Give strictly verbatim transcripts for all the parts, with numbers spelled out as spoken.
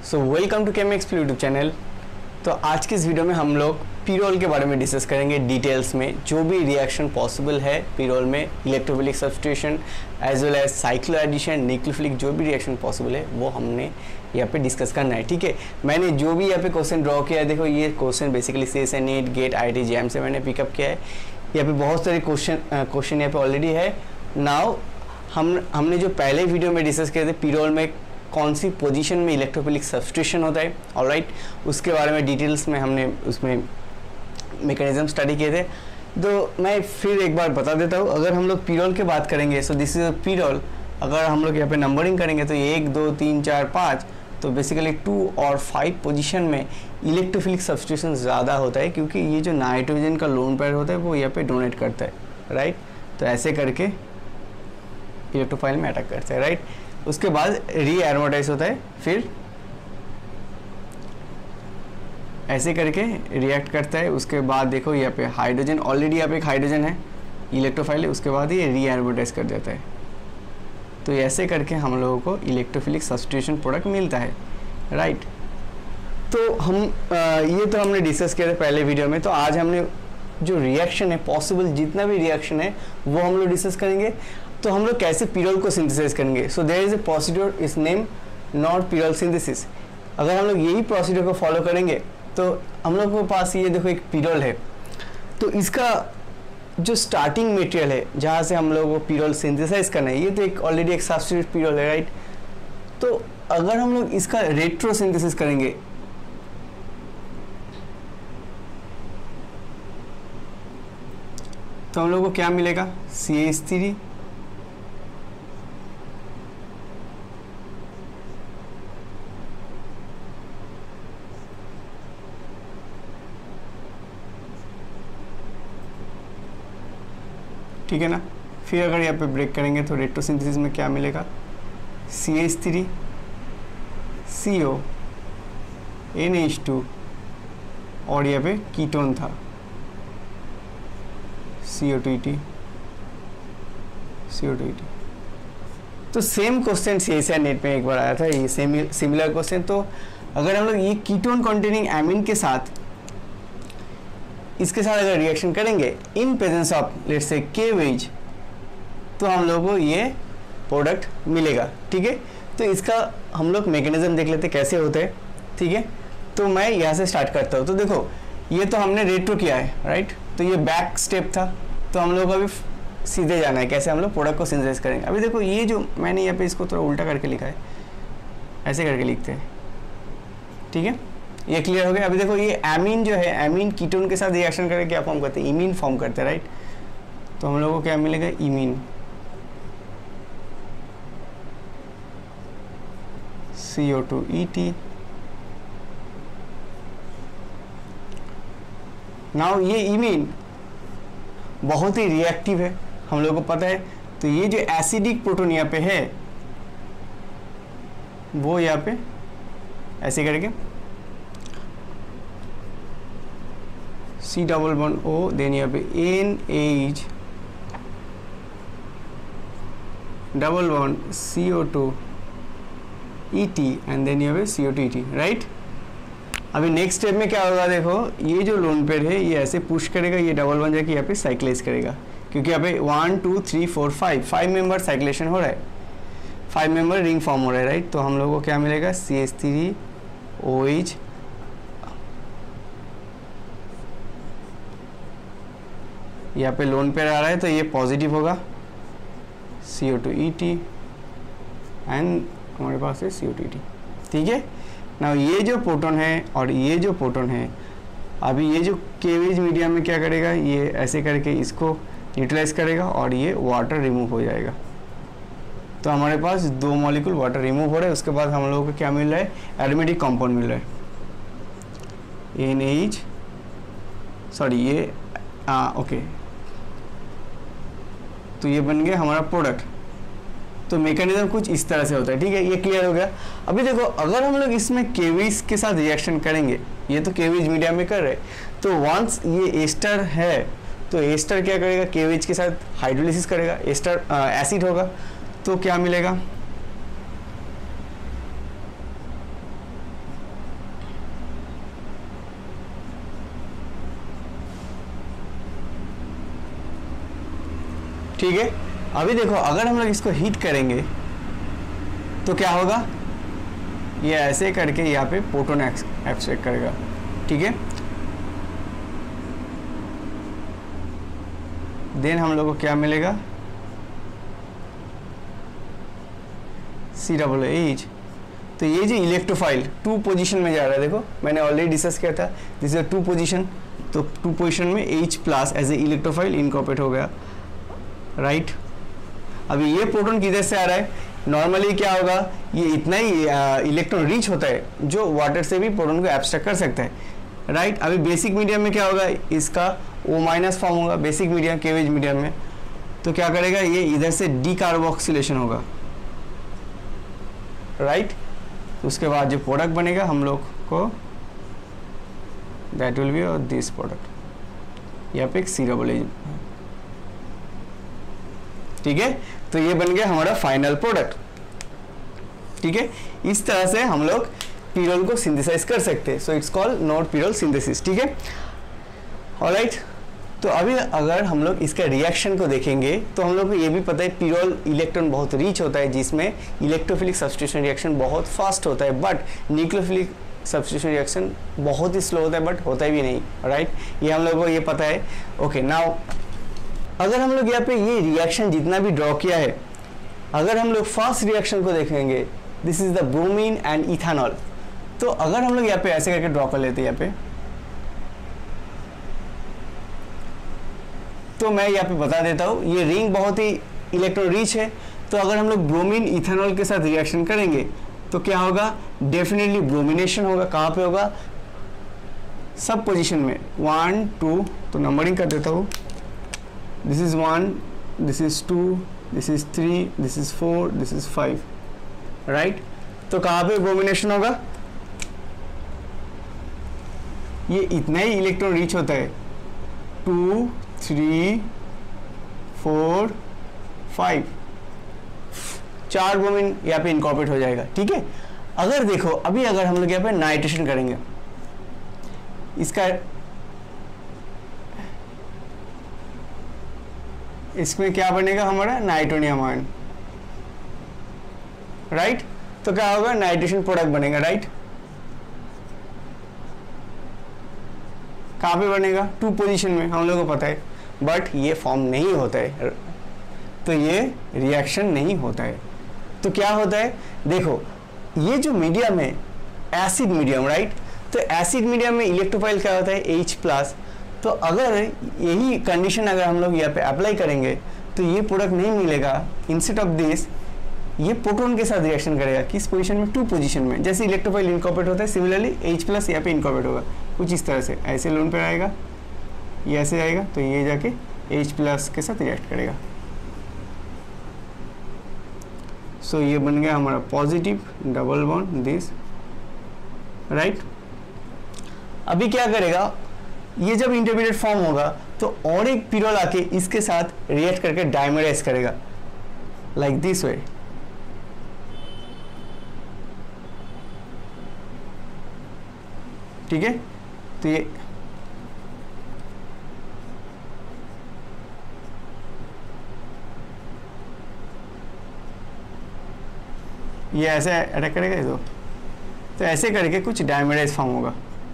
So welcome to Chemix YouTube channel. तो आज के इस वीडियो में हम लोग पीरोल के बारे में डिस्कस करेंगे डिटेल्स में, जो भी रिएक्शन पॉसिबल है पीरोल में, electrophilic substitution as well as cycloaddition, nucleophilic, जो भी रिएक्शन पॉसिबल है वो हमने यहाँ पे डिस्कस करना है। ठीक है, मैंने जो भी यहाँ पे क्वेश्चन ड्रॉ किया है, देखो ये question basically C S N NEET GATE I I T J E M से मैंने पिकअप किया है। यहाँ पे बहुत सारे क्वेश्चन क्वेश्चन यहाँ पे ऑलरेडी है। नाउ हम हमने जो पहले वीडियो में डिस्कस किए थे पीरोल में कौन सी पोजीशन में इलेक्ट्रोफिलिक सब्स्टिट्यूशन होता है, ऑलराइट, उसके बारे में डिटेल्स में हमने उसमें मैकेनिज्म स्टडी किए थे। तो मैं फिर एक बार बता देता हूँ, अगर हम लोग पीरोल की बात करेंगे, सो दिस इज पीरोल, अगर हम लोग यहाँ पे नंबरिंग करेंगे तो एक दो तीन चार पाँच, तो बेसिकली टू और फाइव पोजीशन में इलेक्ट्रोफिलिक सब्स्टिट्यूशन ज़्यादा होता है, क्योंकि ये जो नाइट्रोजन का लोन पेयर होता है वो यहाँ पे डोनेट करता है, राइट। तो ऐसे करके इलेक्ट्रोफाइल में अटैक करता है, राइट। उसके बाद री एरोमेटाइज होता है, फिर ऐसे करके रिएक्ट करता है। उसके बाद देखो यहाँ पे हाइड्रोजन, ऑलरेडी यहाँ पे एक हाइड्रोजन है, इलेक्ट्रोफाइल है, उसके बाद ये री एरोमेटाइज कर देता है। तो ऐसे करके हम लोगों को इलेक्ट्रोफिलिक सब्स्टिट्यूशन प्रोडक्ट मिलता है, राइट। तो हम आ, ये तो हमने डिस्कस किया था पहले वीडियो में। तो आज हमने जो रिएक्शन है पॉसिबल, जितना भी रिएक्शन है वो हम लोग डिस्कस करेंगे। तो हम लोग कैसे पीरोल को सिंथेसाइज करेंगे, so there is a procedure is name Knorr pyrrole synthesis. अगर हम लोग यही प्रोसीड्यूर को फॉलो करेंगे तो हम लोग के पास ये देखो एक पीरोल है, तो इसका जो स्टार्टिंग मटेरियल है जहाँ से हम लोग को पीरोल सिंथेसाइज करना है, ये तो एक ऑलरेडी एक सब्स्टिट्यूट पीरोल है, राइट। तो अगर हम लोग इसका रेट्रो सिंथेसिस करेंगे तो हम लोग को क्या मिलेगा, सी एच थ्री ठीक है ना। फिर अगर यहाँ पे ब्रेक करेंगे तो रेट्रोसिंथेसिस में क्या मिलेगा, C H three C O N H two, और यहाँ पे कीटोन था C O two E T C O two E T. तो same question C S I NET में एक बार आया था, ये सेम सिमिलर क्वेश्चन। तो अगर हम लोग ये कीटोन कंटेनिंग एमीन के साथ इसके साथ अगर रिएक्शन करेंगे in presence of let's say के वेज, तो हम लोगों को ये प्रोडक्ट मिलेगा, ठीक है। तो इसका हम लोग मैकेनिज्म देख लेते कैसे होते हैं, ठीक है। तो मैं यहाँ से स्टार्ट करता हूँ। तो देखो ये तो हमने रेट्रो किया है, राइट। तो ये बैक स्टेप था, तो हम लोग को अभी सीधे जाना है, कैसे हम लोग प्रोडक्ट को सिंथेसाइज करेंगे। अभी देखो ये जो मैंने यहाँ पे इसको थोड़ा उल्टा करके लिखा है, ऐसे करके लिखते हैं, ठीक है। ये क्लियर हो गया। अभी देखो ये एमीन जो है, एमीन कीटोन के साथ रिएक्शन करके क्या फॉर्म करते हैं, इमीन फॉर्म करते हैं, राइट। तो हम लोगों को क्या मिलेगा, imine, C O two E T. Now ये इमीन बहुत ही रिएक्टिव है, हम लोगों को पता है। तो ये जो एसिडिक प्रोटोन यहाँ पे है वो यहाँ पे ऐसे करके C double one O, then यहाँ पे N H double one C O two E T, and then यहाँ पे C O two E T, right. अभी नेक्स्ट स्टेप में क्या होगा, देखो ये जो लोन पेयर है ये ऐसे पुश करेगा, ये डबल वन जाके यहाँ पे साइक्लाइज करेगा, क्योंकि यहाँ पे one two three four five five member cyclisation हो रहा है, फाइव मेंबर रिंग फॉर्म हो रहा है, राइट। तो हम लोगों को क्या मिलेगा, C H three O H, यहाँ पे लोन पेयर आ रहा है तो ये पॉजिटिव होगा, C O two E T, and हमारे पास है सी ओ टू ई टी, ठीक है ना। ये जो प्रोटॉन है और ये जो प्रोटॉन है, अभी ये जो केवेज मीडियम में क्या करेगा, ये ऐसे करके इसको न्यूट्रलाइज करेगा और ये वाटर रिमूव हो जाएगा। तो हमारे पास दो मॉलिक्यूल वाटर रिमूव हो रहा है। उसके बाद हम लोगों को क्या मिल रहा है, एरोमेटिक कंपाउंड मिल रहा है, एन एच, सॉरी ये आ, ओके। तो ये बन गया हमारा प्रोडक्ट। तो मैकेनिज्म कुछ इस तरह से होता है, ठीक है, ये क्लियर हो गया। अभी देखो अगर हम लोग इसमें केवीज के साथ रिएक्शन करेंगे, ये तो केवीज मीडिया में कर रहे, तो वंस ये एस्टर है तो एस्टर क्या करेगा, केवीज के साथ हाइड्रोलिसिस करेगा, एस्टर एसिड होगा, तो क्या मिलेगा, ठीक है। अभी देखो अगर हम लोग इसको हीट करेंगे तो क्या होगा, ये ऐसे करके यहाँ पे प्रोटॉन एक्सट्रैक्ट करेगा, ठीक है। देन हम लोग को क्या मिलेगा, सी डबल एच। तो ये जो इलेक्ट्रोफाइल टू पोजीशन में जा रहा है, देखो मैंने ऑलरेडी डिस्कस किया था, दिस इज टू पोजीशन, तो टू पोजीशन में H plus as a electrophile incorporate हो गया, राइट। अभी ये प्रोटॉन किधर से आ रहा है, नॉर्मली क्या होगा, ये इतना ही इलेक्ट्रॉन रीच होता है जो वाटर से भी प्रोटॉन को एब्स्ट्रैक्ट कर सकता है, राइट। अभी बेसिक मीडियम में क्या होगा, इसका O माइनस फॉर्म होगा बेसिक मीडियम केवेज मीडियम में, तो क्या करेगा, ये इधर से डी कार्बोक्सिलेशन होगा, राइट। उसके बाद जो प्रोडक्ट बनेगा हम लोग को, दैट विल बी और दिस प्रोडक्ट, यहाँ पे एक सी डबल एच, ठीक है। तो ये बन गया हमारा फाइनल प्रोडक्ट, ठीक है। इस तरह से हम लोग पीरोल को सिंथेसाइज कर सकते हैं, so it's called Knorr pyrrole synthesis, ठीक है। ऑलराइट, तो अभी अगर हम लोग इसका रिएक्शन को देखेंगे तो हम लोग को ये भी पता है पीरोल इलेक्ट्रॉन बहुत रीच होता है, जिसमें इलेक्ट्रोफिलिक सब्स्टिट्यूशन रिएक्शन बहुत फास्ट होता है, बट न्यूक्लियोफिलिक सब्स्टिट्यूशन रिएक्शन बहुत ही स्लो होता है, बट होता भी नहीं, राइट। ये हम लोग को ये पता है। ओके, नाउ अगर हम लोग यहाँ पे ये रिएक्शन जितना भी ड्रॉ किया है, अगर हम लोग फर्स्ट रिएक्शन को देखेंगे, this is the bromine and ethanol, तो अगर हम लोग यहाँ पे ऐसे करके ड्रॉ कर लेते हैं यहाँ पे, तो मैं यहाँ पे बता देता हूँ, ये रिंग बहुत ही इलेक्ट्रॉन रिच है, तो अगर हम लोग ब्रोमीन इथेनॉल के साथ रिएक्शन करेंगे तो क्या होगा, डेफिनेटली ब्रोमिनेशन होगा। कहाँ पे होगा, सब पोजीशन में, वन टू, तो नंबरिंग कर देता हूँ, this is one, this is two, this is three, this is four, this is five, right. तो कहाँ पे ब्रोमिनेशन होगा, ये इतना ही इलेक्ट्रॉन रिच होता है, टू, थ्री, फोर, फाइव, चार ब्रोमीन यहाँ पे इनकॉर्पोरेट हो जाएगा, ठीक है। अगर देखो अभी अगर हम लोग यहाँ पे नाइट्रेशन करेंगे, इसका इसमें क्या बनेगा हमारा, नाइट्रोनियम आयन, राइट। तो क्या होगा, नाइट्रेशन प्रोडक्ट बनेगा, राइट। कहाँ पे बनेगा, टू पोजीशन में, हम लोगों को पता है, बट ये फॉर्म नहीं होता है, तो ये रिएक्शन नहीं होता है। तो क्या होता है, देखो ये जो मीडियम है एसिड मीडियम, राइट। तो एसिड मीडियम में इलेक्ट्रोफाइल क्या होता है, H प्लस। तो अगर यही कंडीशन अगर हम लोग यहाँ पे अप्लाई करेंगे तो ये प्रोडक्ट नहीं मिलेगा, इंस्टेड ऑफ दिस ये प्रोटॉन के साथ रिएक्शन करेगा, किस पोजीशन में, टू पोजीशन में। जैसे इलेक्ट्रोफाइल इनकॉर्पोरेट होता है, सिमिलरली H प्लस यहाँ पे इनकॉर्पोरेट होगा, कुछ इस तरह से, ऐसे लोन पर आएगा, ये ऐसे आएगा, तो ये जाके H प्लस के साथ रिएक्ट करेगा। सो so, ये बन गया हमारा positive double bond this, right. अभी क्या करेगा, ये जब इंटरमीडिएट फॉर्म होगा तो और एक पीरोल आके इसके साथ रिएक्ट करके डाइमराइज करेगा, लाइक दिस वे, ठीक है। तो ये ये ऐसे अटैक करेगा, तो तो ऐसे करके कुछ डायमराइज फॉर्म होगा।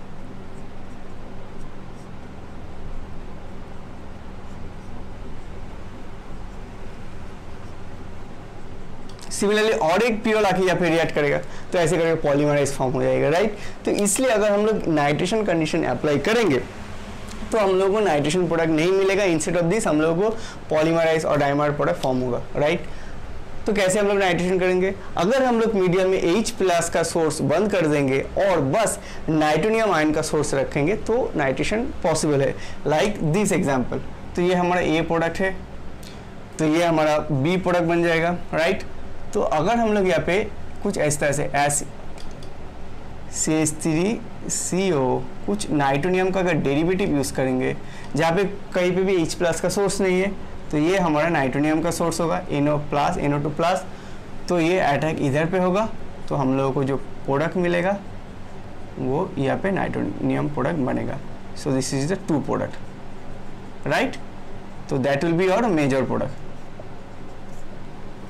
सिमिलरली और एक पीरोल आके या फिर रिएक्ट करेगा, तो ऐसे करके पॉलीमराइज फॉर्म हो जाएगा, राइट। तो इसलिए अगर हम लोग नाइट्रेशन कंडीशन अप्लाई करेंगे तो हम लोगों को नाइट्रेशन प्रोडक्ट नहीं मिलेगा, इंस्टेड ऑफ दिस हम लोगों को पॉलीमराइज और डाइमर प्रोडक्ट फॉर्म होगा, राइट। तो कैसे हम लोग नाइट्रेशन करेंगे, अगर हम लोग मीडियम में H प्लस का सोर्स बंद कर देंगे और बस नाइट्रोनियम आयन का सोर्स रखेंगे तो नाइट्रेशन पॉसिबल है, लाइक दिस एग्जांपल। तो ये हमारा A प्रोडक्ट है, तो ये हमारा B प्रोडक्ट बन जाएगा, राइट। तो अगर हम लोग यहाँ पे कुछ इस तरह से S C H three C O कुछ नाइट्रोनियम का अगर डेरिवेटिव यूज़ करेंगे, जहाँ पे कहीं पे भी H प्लस का सोर्स नहीं है, तो ये हमारा नाइट्रोनियम का सोर्स होगा, N O plus N O two plus. तो ये अटैक इधर पे होगा, तो हम लोगों को जो प्रोडक्ट मिलेगा वो यहाँ पे नाइट्रोनियम प्रोडक्ट बनेगा। So this is the two product, right. तो दैट विल बी और मेजर प्रोडक्ट।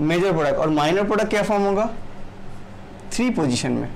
मेजर प्रोडक्ट, और माइनर प्रोडक्ट क्या फॉर्म होगा, थ्री पोजीशन में,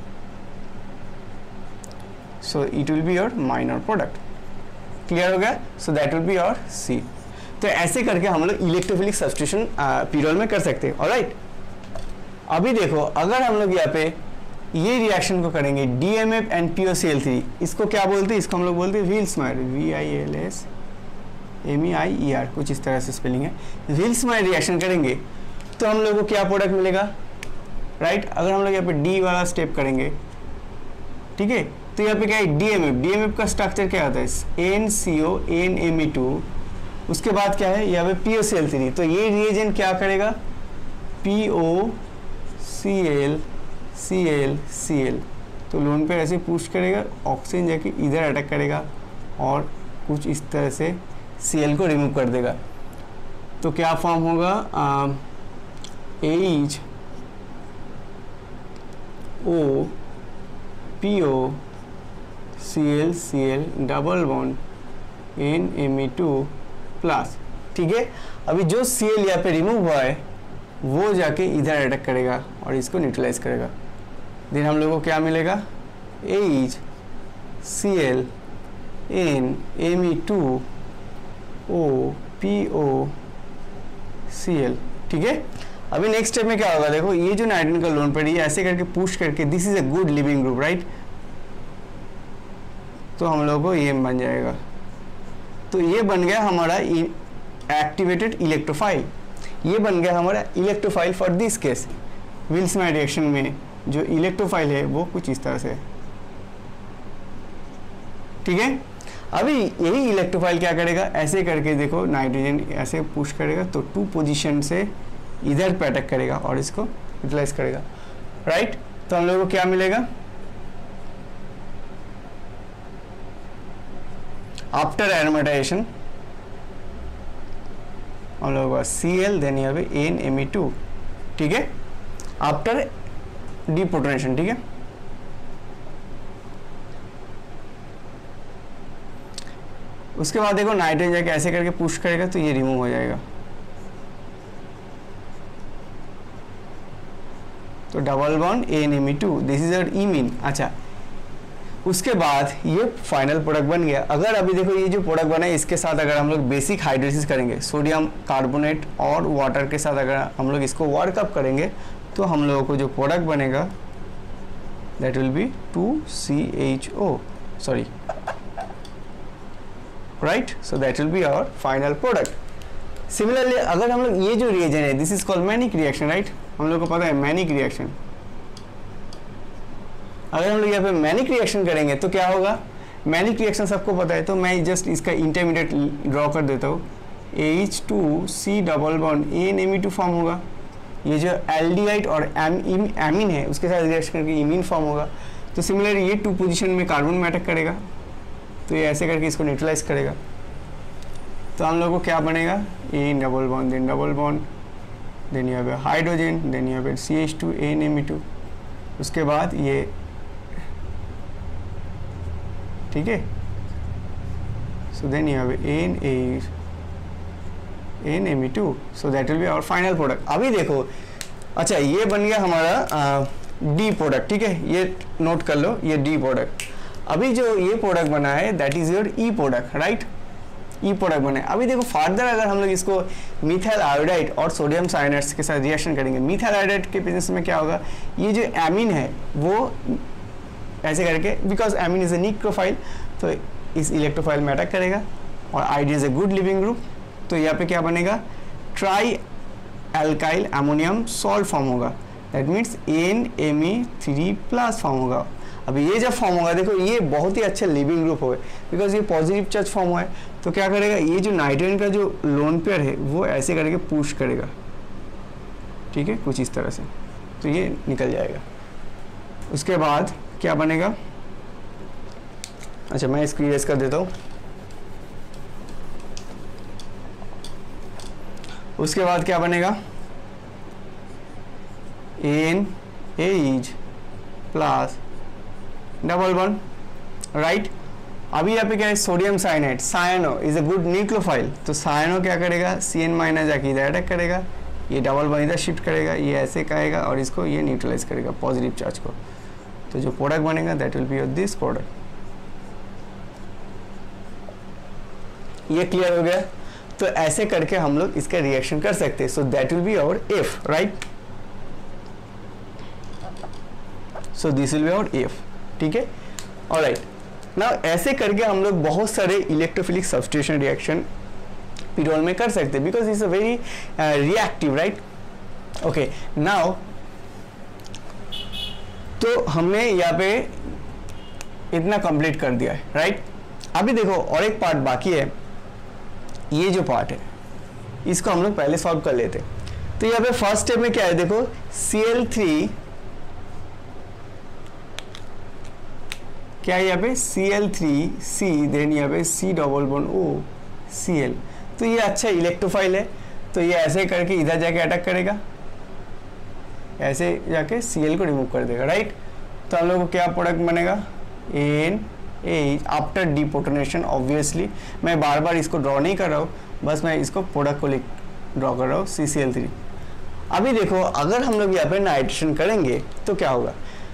so it will be your minor product. Clear हो गया, so that will be your C. तो ऐसे करके हम लोग इलेक्ट्रोफिलिक सब्स्टिट्यूशन पीरोल में कर सकते हैं। ऑलराइट, अभी देखो अगर हम लोग यहाँ पे ये रिएक्शन को करेंगे D M F and P O C L three, इसको क्या बोलते हैं, इसको हम लोग बोलते हैं Vilsmeier, V I L S M E I E R, कुछ इस तरह से स्पेलिंग है। विल्समेयर रिएक्शन करेंगे तो हम लोग को क्या प्रोडक्ट मिलेगा, राइट right? अगर हम लोग यहाँ पे डी वाला स्टेप करेंगे, ठीक है, तो यहाँ पे क्या है D M F, D M F का स्ट्रक्चर क्या होता है, N C O N M E two, उसके बाद क्या है यहाँ पे P O C L three, तो ये रिएजेंट क्या करेगा, P O C L C L C L, तो लोन पे ऐसे पुश करेगा, ऑक्सीजन जाके इधर अटैक करेगा और कुछ इस तरह से सी एल को रिमूव कर देगा। तो क्या फॉर्म होगा, H O P O C L C L double bond N M E two plus, ठीक है। अभी जो सी एल यहाँ पे रिमूव हुआ है वो जाके इधर अटैक करेगा और इसको न्यूट्रलाइज करेगा। देन हम लोग को क्या मिलेगा, H C L N M E two O P O C L, ठीक है। अभी नेक्स्ट स्टेप में क्या होगा, देखो ये जो नाइट्रोजन का लोन पेयर, ये ऐसे करके पुश करके, this is a good leaving group, right, तो हम लोग को ये बन जाएगा। तो ये बन गया हमारा एक्टिवेटेड इलेक्ट्रोफाइल, ये बन गया हमारा electrophile for this case. Vilsmeier reaction में जो इलेक्ट्रोफाइल है वो कुछ इस तरह से है, ठीक है। अभी यही इलेक्ट्रोफाइल क्या करेगा, ऐसे करके देखो नाइट्रोजन ऐसे पुश करेगा तो टू पोजीशन से इधर पे अटैक करेगा और इसको यूटिलाइज करेगा, राइट। तो हम लोगों को क्या मिलेगा, आफ्टर एरोमेटाइजेशन हम लोगों का सी एल, देन यहाँ पे एन एम ई टू, ठीक है, आफ्टर डिपोटोनेशन, ठीक है। उसके बाद देखो नाइट्रोजन जाके ऐसे करके पुश करेगा तो ये रिमूव हो जाएगा, तो double bond N M E two, this is your imine. अच्छा, उसके बाद ये फाइनल प्रोडक्ट बन गया। अगर अभी देखो ये जो प्रोडक्ट बना है इसके साथ अगर हम लोग बेसिक हाइड्रोलिसिस करेंगे, सोडियम कार्बोनेट और वाटर के साथ अगर हम लोग इसको वर्कअप करेंगे तो हम लोगों को जो प्रोडक्ट बनेगा that will be two C H O, sorry, right, so that will be our final product. Similarly अगर हम लोग ये जो रिएजेंट है, this is called Mannich reaction, right, हम लोग को पता है मैनिक रिएक्शन। अगर हम लोग यहाँ पे मैनिक रिएक्शन करेंगे तो क्या होगा, मैनिक रिएक्शन सबको पता है, तो मैं जस्ट इसका इंटरमीडिएट ड्रॉ कर देता हूँ, H two C double bond N M E two form होगा। ये जो एल्डिहाइड और एमीन है उसके साथ रिएक्शन करके इमीन फॉर्म होगा। तो सिमिलरली ये टू पोजीशन में कार्बन में अटैक करेगा तो ये ऐसे करके इसको न्यूट्रलाइज करेगा। तो हम लोग को क्या बनेगा, a double bond then double bond then यहाँ पे हाइड्रोजन देन यहाँ पे C H two N M E two, उसके बाद ये, ठीक है, सो देन यहाँ पे N A N M E two, so that will be our final product. अभी देखो, अच्छा ये बन गया हमारा डी प्रोडक्ट, ठीक है, ये नोट कर लो, ये डी प्रोडक्ट। अभी जो ये प्रोडक्ट बना है that is your E product, right, E product बना है। अभी देखो फर्दर अगर हम लोग इसको मिथाइल आयोडाइड और सोडियम साइनाइड्स के साथ रिएक्शन करेंगे, मिथाइल आयोडाइड के प्रेजेंस में क्या होगा, ये जो एमीन है वो ऐसे करके, because amine is a nucleophile, तो इस इलेक्ट्रोफाइल में अटैक करेगा और iodide is a good leaving group, तो यहाँ पे क्या बनेगा, tri alkyl ammonium salt form होगा, that means N M E three plus form होगा। अभी ये जब फॉर्म होगा देखो ये बहुत ही अच्छा लिविंग ग्रुप होगा बिकॉज ये पॉजिटिव चार्ज फॉर्म हुआ है, तो क्या करेगा, ये जो नाइट्रोजन का जो लोन पेयर है वो ऐसे करके पुश करेगा, ठीक है, कुछ इस तरह से, तो ये निकल जाएगा। उसके बाद क्या बनेगा, अच्छा मैं इसको इरेज कर देता हूँ। उसके बाद क्या बनेगा, N H plus double bond, right. अभी यहाँ पे क्या है, sodium cyanide, cyano is a good nucleophile, तो सायनो क्या करेगा, सी एन माइनस जाके इधर अटैक करेगा, ये डबल बॉन्ड इधर शिफ्ट करेगा, ये ऐसे कहेगा और इसको ये न्यूट्रलाइज करेगा पॉजिटिव चार्ज को। तो जो प्रोडक्ट बनेगा that will be your this product. ये क्लियर हो गया? तो ऐसे करके हम लोग इसका रिएक्शन कर सकते हैं। So that will be our F, right? So this will be our F, ठीक है? ऑलराइट, नाउ ऐसे करके हम लोग बहुत सारे इलेक्ट्रोफिलिक सब्स्टिट्यूशन रिएक्शन पिरोल में कर सकते हैं, because it's a very reactive, right? Okay, now तो हमने यहाँ पे इतना कंप्लीट कर दिया है, राइट? अभी देखो और एक पार्ट बाकी है, ये जो पार्ट है इसको हम लोग पहले सॉल्व कर लेते। तो यहाँ पे फर्स्ट स्टेप में क्या है, देखो सी एल थ्री क्या है यहाँ पे C L three C, then यहाँ पे C double bond O C L. तो ये अच्छा इलेक्ट्रोफाइल है, तो ये ऐसे करके इधर जाके अटैक करेगा, ऐसे जाके सी एल को रिमूव कर देगा, राइट? तो हम लोग को क्या प्रोडक्ट बनेगा, N H after deprotonation. Obviously मैं बार बार इसको ड्रॉ नहीं कर रहा हूँ, बस मैं इसको प्रोडक्ट को लिख ड्रॉ कर रहा हूँ, सी सी एल थ्री। अभी देखो अगर हम लोग यहाँ पे नाइट्रेशन करेंगे तो क्या होगा,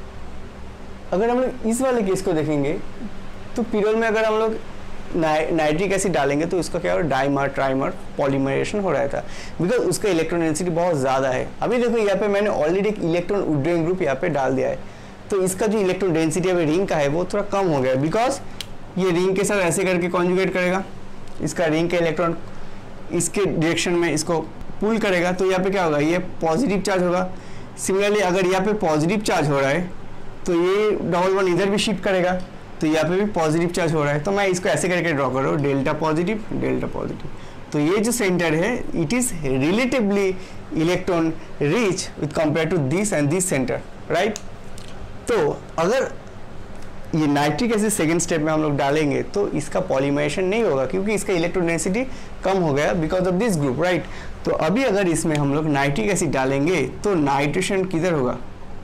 अगर हम लोग इस वाले केस को देखेंगे तो पिरोल में अगर हम लोग नाइट्रिक एसिड डालेंगे तो उसका क्या हो, डाइमर ट्राइमर पॉलीमरेशन हो रहा था, बिकॉज उसका इलेक्ट्रॉन डेंसिटी बहुत ज़्यादा है। अभी देखो यहाँ पे मैंने ऑलरेडी एक इलेक्ट्रॉन विड्रॉइंग ग्रुप यहाँ पे डाल दिया है, तो इसका जो इलेक्ट्रॉन डेंसिटी अभी रिंग का है वो थोड़ा कम हो गया, बिकॉज ये रिंग के साथ ऐसे करके कॉन्जुगेट करेगा, इसका रिंग का इलेक्ट्रॉन इसके डायरेक्शन में इसको पुल करेगा, तो यहाँ पे क्या होगा, ये पॉजिटिव चार्ज होगा। सिमिलरली अगर यहाँ पे पॉजिटिव चार्ज हो रहा है तो ये डबल वन इधर भी शिफ्ट करेगा, तो यहाँ पे भी पॉजिटिव चार्ज हो रहा है, तो मैं इसको ऐसे करके ड्रॉ कर रहा हूँ, डेल्टा पॉजिटिव डेल्टा पॉजिटिव। तो ये जो सेंटर है it is relatively electron rich with compare to this and this center, right? तो अगर ये नाइट्रिक एसिड सेकेंड स्टेप में हम लोग डालेंगे तो इसका पॉलीमरेशन नहीं होगा, क्योंकि इसका इलेक्ट्रॉन डेंसिटी कम हो गया because of this group, right? तो अभी अगर इसमें हम लोग नाइट्रिक एसिड डालेंगे तो नाइट्रेशन किधर होगा,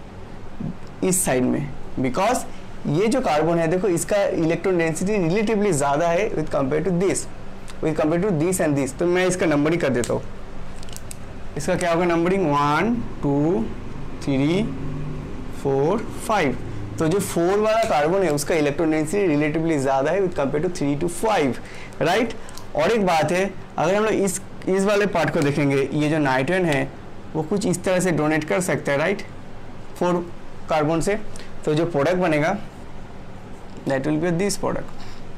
इस साइड में, बिकॉज ये जो कार्बन है देखो इसका इलेक्ट्रॉन डेंसिटी रिलेटिवली ज़्यादा है with compare to this, with compare to this and this. तो मैं इसका नंबरिंग कर देता हूँ, इसका क्या होगा numbering, one two three four five. तो जो फोर वाला कार्बन है उसका इलेक्ट्रॉन डेंसिटी रिलेटिवली ज़्यादा है with compare to three two five, right? और एक बात है, अगर हम लोग इस इस वाले पार्ट को देखेंगे, ये जो नाइट्रोजन है वो कुछ इस तरह से डोनेट कर सकता है, राइट, फोर कार्बन से। तो जो प्रोडक्ट बनेगा that will be this product.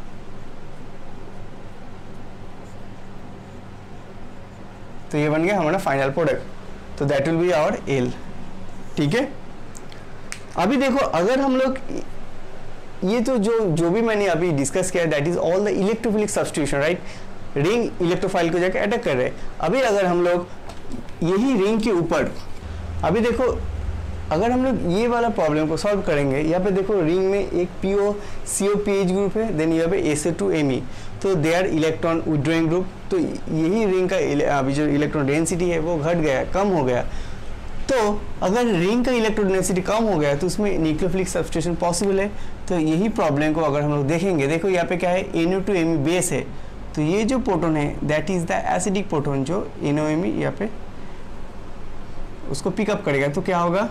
तो ये बन गया हमारा फाइनल प्रोडक्ट, तो that will be our L, ठीक है? अभी देखो अगर हम लोग ये तो जो जो भी मैंने अभी डिस्कस किया that is all the electrophilic substitution, right? Ring electrophile को जाकर अटैक कर रहे हैं। अभी अगर हम लोग यही रिंग के ऊपर, अभी देखो अगर हम लोग ये वाला प्रॉब्लम को सॉल्व करेंगे, यहाँ पे देखो रिंग में एक P O C O P H group है, देन यहाँ पे S A two M E, तो they are electron withdrawing group. तो यही रिंग का अभी जो इलेक्ट्रॉन डेंसिटी है वो घट गया, कम हो गया। तो अगर रिंग का इलेक्ट्रॉन डेंसिटी कम हो गया तो उसमें न्यूक्लियोफिलिक सब्स्टिट्यूशन पॉसिबल है। तो यही प्रॉब्लम को अगर हम लोग देखेंगे, देखो यहाँ पे क्या है, N O two M E base है, तो ये जो प्रोटोन है that is the acidic proton, जो एन ओ एम ई यहाँ पे उसको पिकअप करेगा। तो क्या होगा,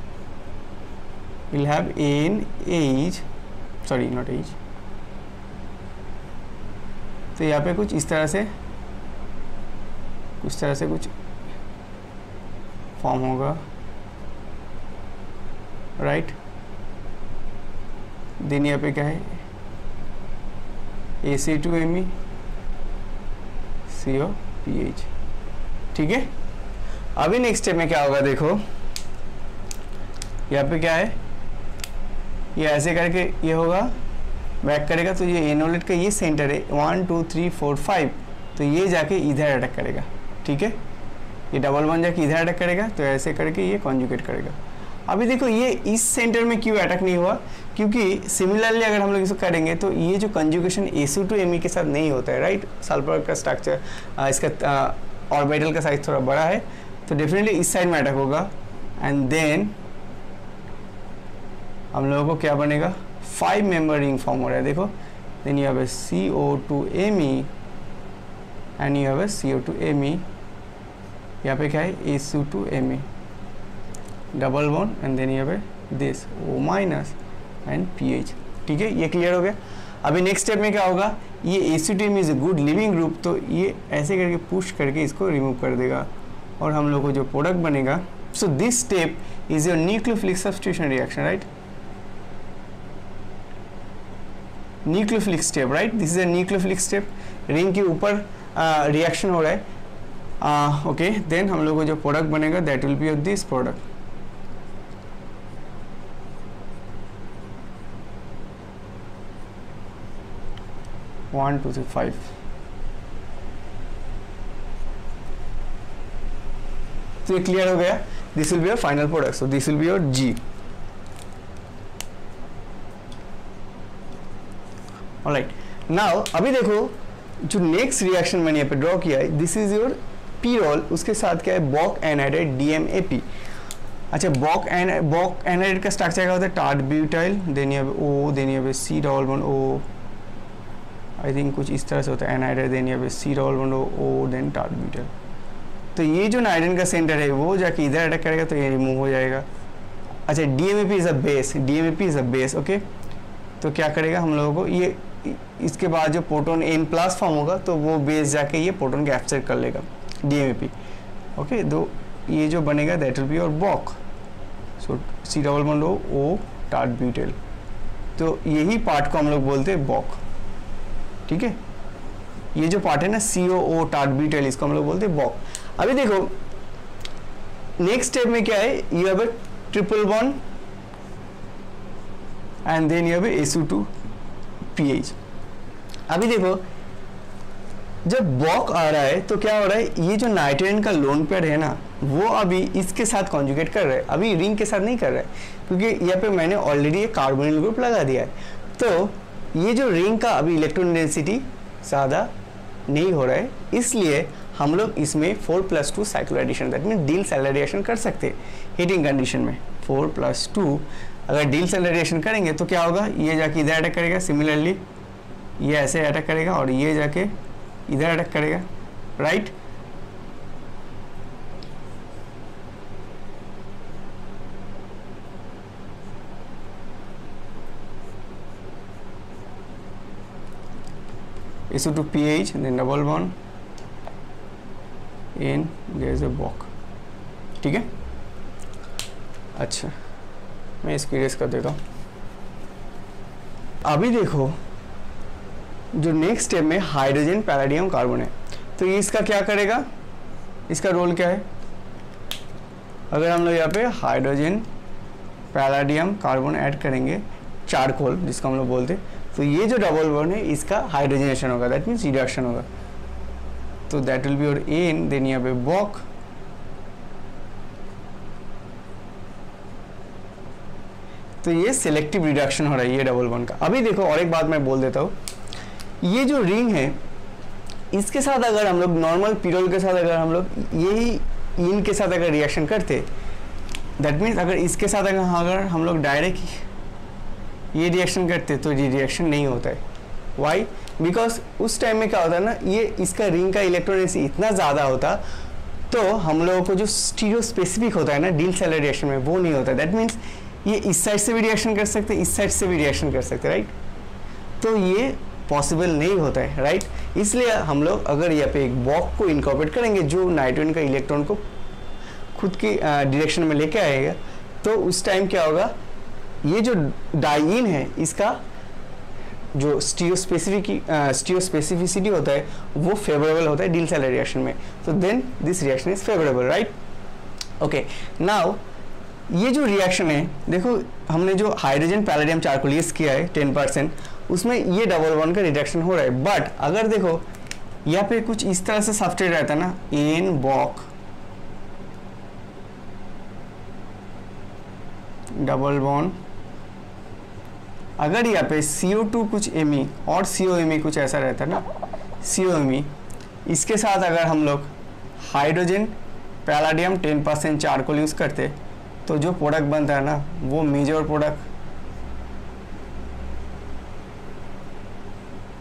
we'll have N H, sorry not H, तो यहाँ पे कुछ इस तरह से कुछ तरह से कुछ फॉर्म होगा, राइट? देन यहाँ पे क्या है, A C two M E C O P H, ठीक है? अभी नेक्स्ट स्टेप में क्या होगा, देखो यहाँ पे क्या है, ये ऐसे करके ये होगा, बैक करेगा, तो ये एनोलेट का ये सेंटर है one two three four five, तो ये जाके इधर अटैक करेगा, ठीक है? ये डबल वन जाके इधर अटैक करेगा, तो ऐसे करके ये कॉन्जुगेट करेगा। अभी देखो ये इस सेंटर में क्यों अटैक नहीं हुआ, क्योंकि सिमिलरली अगर हम लोग इसको करेंगे तो ये जो conjugation S O two M E के साथ नहीं होता है, राइट? सल्फर का स्ट्रक्चर, इसका ऑर्बिटल का साइज थोड़ा बड़ा है, तो डेफिनेटली इस साइड में अटैक होगा। एंड देन हम लोगों को क्या बनेगा, फाइव मेंबर रिंग फॉर्म हो रहा है, देखो। Then you have C O two M E and you have C O two M E यहाँ पे क्या है S U two M A double bond and then यहाँ पे this O minus and P H. ठीक है, ये clear हो गया। अभी नेक्स्ट स्टेप में क्या होगा, ये S U two M is a good leaving group, तो ये ऐसे करके पुश करके इसको रिमूव कर देगा और हम लोग को जो प्रोडक्ट बनेगा, so this step is your nucleophilic substitution reaction, right, nucleophilic step, right, this is a nucleophilic step, ring के ऊपर रिएक्शन हो रहा है। ओके, देन हम लोग को जो प्रोडक्ट बनेगा that will be this product. One two three five, तो ये क्लियर हो गया, this will be your final product, so this will be your G. Alright, now अभी देखो जो नेक्स्ट रिएक्शन मैंने यहाँ पे ड्रॉ किया है, दिस इज योर पीरोल, उसके साथ क्या है Boc anhydride D M A P. अच्छा, बॉक एन बॉक एनाइड्राइड का स्ट्रक्चर क्या होता है, टार्ट ब्यूटाइल, देन यहाँ पे ओ, देन यहाँ पे C double bond O, I think कुछ इस तरह से होता है एनाइड्राइड, देन यहाँ पे C double bond O, then tert butyl. तो ये जो नाइट्रोजन का सेंटर है वो जाके इधर अटैक करेगा तो ये रिमूव हो जाएगा। अच्छा, D M A P is a base, D M A P is a base, okay, तो क्या करेगा हम लोगों को, ये इसके बाद जो प्रोटॉन एन प्लस फॉर्म होगा तो वो बेस जाके ये प्रोटॉन कैप्चर कर लेगा D M A P, okay, तो ये जो बनेगा that will be your Boc, so C double bond O O tert butyl, तो यही पार्ट को हम लोग बोलते हैं बॉक। ठीक है, ये जो पार्ट है ना सी ओ ओ टार्ट ब्यूटाइल, इसको हम लोग बोलते हैं बॉक। अभी देखो नेक्स्ट स्टेप में क्या है, you have a triple bond and then you have S U two P H. अभी देखो जब बॉक आ रहा है तो क्या हो रहा है, ये जो नाइट्रोजन का लोन पेयर है ना वो अभी इसके साथ कॉन्जुगेट कर रहा है, अभी रिंग के साथ नहीं कर रहा है, क्योंकि यहाँ पे मैंने ऑलरेडी एक कार्बोनिल ग्रुप लगा दिया है। तो ये जो रिंग का अभी इलेक्ट्रॉन डेंसिटी ज़्यादा नहीं हो रहा है, इसलिए हम लोग इसमें four plus two cycloaddition, that mean Diels सेलराइडेशन कर सकते हैं हीटिंग कंडीशन में। फोर प्लस टू अगर डील सेलराइडेशन करेंगे तो क्या होगा, ये जाके इधर अटैक करेगा, सिमिलरली ये ऐसे अटैक करेगा और ये जाके इधर अटैक करेगा, right. S O two P H, then double bond, in there is a bond, ठीक है। अच्छा, मैं इसको इरेज कर देता हूँ। अभी देखो जो नेक्स्ट स्टेप में हाइड्रोजन पैलेडियम कार्बन है, तो ये इसका क्या करेगा, इसका रोल क्या है, अगर हम लोग यहाँ पे हाइड्रोजन पैलेडियम कार्बन ऐड करेंगे, चारकोल जिसको हम लोग बोलते हैं, तो ये जो डबल बॉन्ड है इसका हाइड्रोजनेशन होगा, दैट मीन्स रिडक्शन होगा, तो that will be your N, then यहाँ पे बॉक, तो ये सिलेक्टिव रिडक्शन हो रहा है ये डबल बॉन्ड का। अभी देखो और एक बात मैं बोल देता हूँ, ये जो रिंग है इसके साथ अगर हम लोग नॉर्मल पीरोल के साथ अगर हम लोग यही इन के साथ अगर रिएक्शन करते, दैट मीन्स अगर इसके साथ अगर अगर हम लोग डायरेक्ट ये रिएक्शन करते तो ये रिएक्शन नहीं होता है। वाई? बिकॉज उस टाइम में क्या होता है ना, ये इसका रिंग का इलेक्ट्रॉन इतना ज़्यादा होता तो हम लोगों को जो स्टीरियो स्पेसिफिक होता है ना डील सेलर रिएक्शन में वो नहीं होता। दैट मीन्स ये इस साइड से भी रिएक्शन कर सकते, इस साइड से भी रिएक्शन कर सकते, राइट। तो ये पॉसिबल नहीं होता है, राइट। इसलिए हम लोग अगर यहाँ पे एक बॉक को इनकॉर्पोरेट करेंगे जो नाइट्रोजन का इलेक्ट्रॉन को खुद की डायरेक्शन में लेके आएगा, तो उस टाइम क्या होगा, ये जो डाइइन है इसका जो स्टीरियो स्पेसिफिक स्टीरियो स्पेसिफिसिटी होता है वो फेवरेबल होता है डील सेलर रिएक्शन में, तो then this reaction is favourable, right. Okay, now ये जो रिएक्शन है देखो, हमने जो हाइड्रोजन पैलेडियम चारकोल यूज किया है टेन परसेंट, उसमें ये डबल बॉन्ड का रिडक्शन हो रहा है। बट अगर देखो यहाँ पे कुछ इस तरह से सब्सट्रेट रहता है ना, एन बॉक डबल बॉन्ड, अगर यहाँ पे सी ओ टू कुछ एमी और सी ओ एमी कुछ ऐसा रहता है ना, सी ओ एमी, इसके साथ अगर हम लोग hydrogen palladium ten percent charcoal use करते तो जो प्रोडक्ट बनता है ना वो मेजर प्रोडक्ट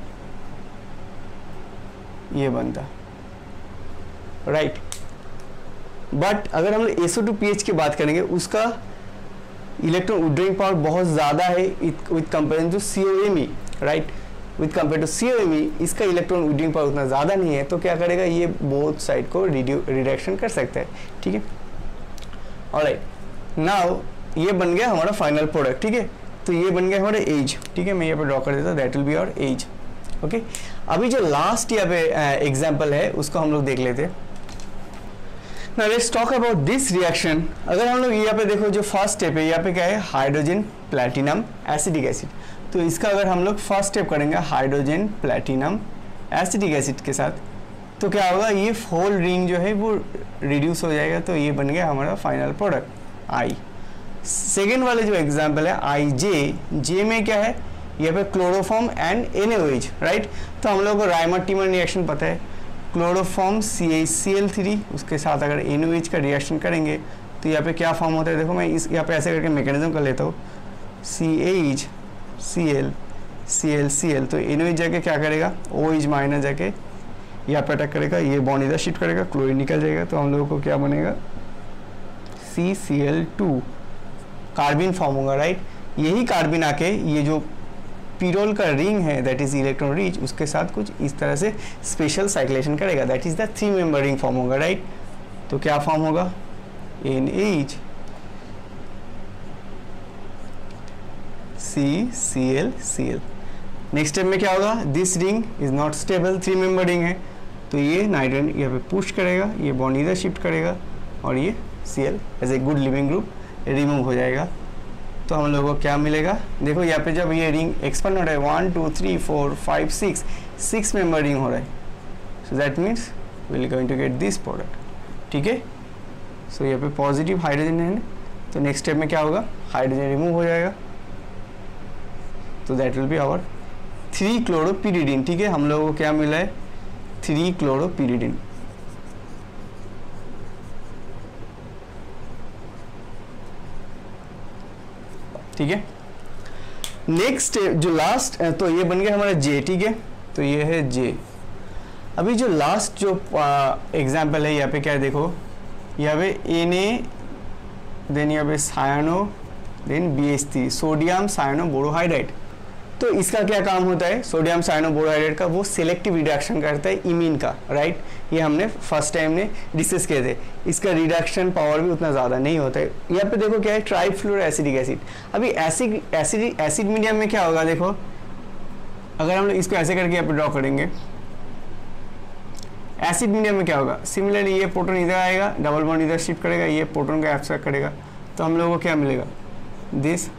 ये बनता, राइट। बट अगर हम लोग S O two P H की बात करेंगे उसका इलेक्ट्रॉन विड्रॉइंग पावर बहुत ज़्यादा है with comparison to C O M E, right. With compare to C O M E इसका इलेक्ट्रॉन विड्रॉइंग पावर उतना ज़्यादा नहीं है, तो क्या करेगा ये बोथ साइड को रिडक्शन कर सकता है, ठीक है। ऑलराइट, नाउ ये बन गया हमारा फाइनल प्रोडक्ट, ठीक है। तो ये बन गया हमारा एज, ठीक है। मैं यहाँ पे ड्रॉ कर देता हूँ, that will be our edge, okay. अभी जो लास्ट यहाँ पे एग्जाम्पल है उसको हम लोग देख लेते हैं। Now let's talk about this reaction। अगर हम लोग यहाँ पे देखो जो फर्स्ट स्टेप है, यहाँ पे क्या है, हाइड्रोजन प्लैटिनम एसिटिक एसिड। तो इसका अगर हम लोग फर्स्ट स्टेप करेंगे हाइड्रोजन प्लैटिनम एसिटिक एसिड के साथ, तो क्या होगा, ये होल रिंग जो है वो रिड्यूस हो जाएगा, तो ये बन गया हमारा फाइनल प्रोडक्ट आई। सेकेंड वाले जो एग्जाम्पल है आई जे, जे में क्या है, यहाँ पे क्लोरोफॉर्म एंड एनओएच, राइट। तो हम लोग को राइमर टीमर रिएक्शन पता है, chloroform C H C L three उसके साथ अगर एनओएच का रिएक्शन करेंगे तो यहाँ पे क्या फॉर्म होता है, देखो मैं इस यहाँ पे ऐसे करके मैकेनिज्म कर लेता हूँ, C H C L C L C L. तो एनओएच जाके क्या करेगा, ओ एच माइनस जाके यहाँ पे अटैक करेगा, ये बॉन्ड इधर शिफ्ट करेगा, क्लोरीन निकल जाएगा, तो हम लोगों को क्या बनेगा, C C L two carbene form होगा, राइट। यही कार्बिन आके ये जो पीरोल का रिंग है दैट इज इलेक्ट्रॉन रिच, उसके साथ कुछ इस तरह से स्पेशल साइक्लेशन करेगा, that is the three member ring form होगा, राइट। तो क्या फॉर्म होगा, N H C C L C L. Next step में क्या होगा, this ring is not stable, three member ring है, तो ये नाइट्रोजन यहाँ पे पुश करेगा, ये बॉन्ड इधर शिफ्ट करेगा और ये C L as a good leaving group remove हो जाएगा। तो हम लोगों को क्या मिलेगा, देखो यहाँ पे जब ये रिंग एक्सपांड हो रहा है, one two three four five six six member ring हो रहा है, so that means we will going to get this product, ठीक है। सो यहाँ पे पॉजिटिव हाइड्रोजन है, तो नेक्स्ट स्टेप में क्या होगा, हाइड्रोजन रिमूव हो जाएगा, तो that will be our three chloropyridine, ठीक है। हम लोगों को क्या मिला है, थ्री क्लोरोपिरिडिन, ठीक है। नेक्स्ट जो लास्ट, तो ये बन गया हमारा जे, ठीक है। तो ये है जे। अभी जो लास्ट जो एग्जाम्पल है यहाँ पे क्या है, देखो यहाँ पे एन ए, देन यहाँ पे cyano, then B H three, sodium cyano borohydride. तो इसका क्या काम होता है, सोडियम सायानो बोरोहाइड्राइड का, वो सिलेक्टिव रिडक्शन करता है इमीन का, राइट। ये हमने फर्स्ट टाइम ने डिस्कस किए थे, इसका रिडक्शन पावर भी उतना ज़्यादा नहीं होता है। यहाँ पे देखो क्या है, ट्राइफ्लोरो एसिडिक एसिड। अभी एसिड एसिड एसिड मीडियम में क्या होगा, देखो अगर हम लोग इसको ऐसे करके यहाँ पे ड्रॉ करेंगे, एसिड मीडियम में क्या होगा, सिमिलरली ये प्रोटॉन इधर आएगा, डबल बॉन्ड इधर शिफ्ट करेगा, ये प्रोटॉन का एब्स्ट्रैक्ट करेगा, तो हम लोगों को क्या मिलेगा, दिस,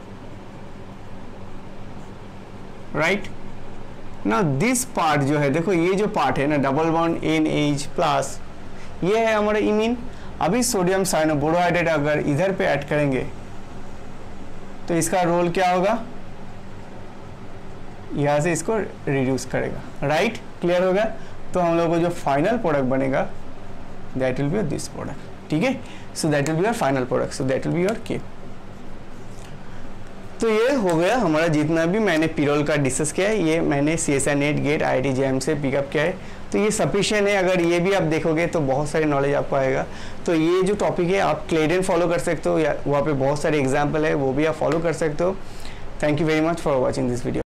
राइट ना। दिस पार्ट जो है, देखो ये जो पार्ट है ना, double bond N H plus, ये है हमारा इमीन। अभी सोडियम साइनो बोरोहाइड्रेट अगर इधर पे ऐड करेंगे तो इसका रोल क्या होगा, यहां से इसको रिड्यूस करेगा, राइट। क्लियर होगा। तो हम लोग को जो फाइनल प्रोडक्ट बनेगा that will be this product, ठीक है। So that will be your final product, so that will be your K. तो ये हो गया हमारा जितना भी मैंने पिरोल का डिस्कस किया है, ये मैंने C S I NET GATE I I T J M से पिकअप किया है, तो ये सफिशिएंट है। अगर ये भी आप देखोगे तो बहुत सारी नॉलेज आपको आएगा। तो ये जो टॉपिक है आप क्लेडन फॉलो कर सकते हो, या वहाँ पे बहुत सारे एग्जाम्पल है वो भी आप फॉलो कर सकते हो। Thank you very much for watching this video.